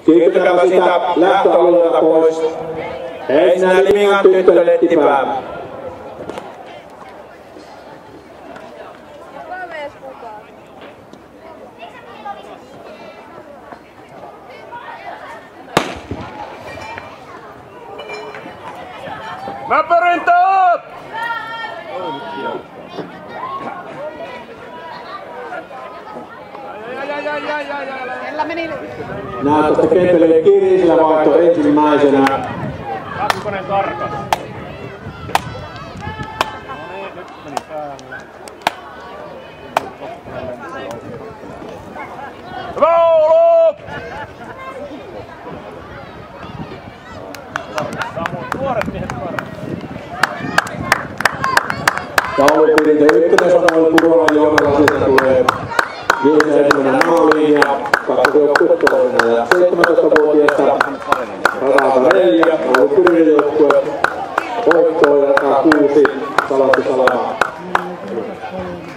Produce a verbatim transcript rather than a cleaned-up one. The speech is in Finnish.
Siirtykääpä siitä lähtöalueelta pois. Ei sinä Limingan tyttö lettipää. Näppärintä! Näyttätte kentälle Kirisillä vaihto ensimmäisenä. Kakkonen karkas. No niin, nyt meni päälle. Hyvä Oulu! Nuoret miehet karkas. Taulupirinte ykkönen sanoin Purolan joukkueesta tulee viisi ensimmäinen maaliin ja kaksi joukkuetta toisena ja seitsemäntoistavuotiaista radalta neljä, Taulupirinte joukkue voittoon ja kuusi Salatti Salama.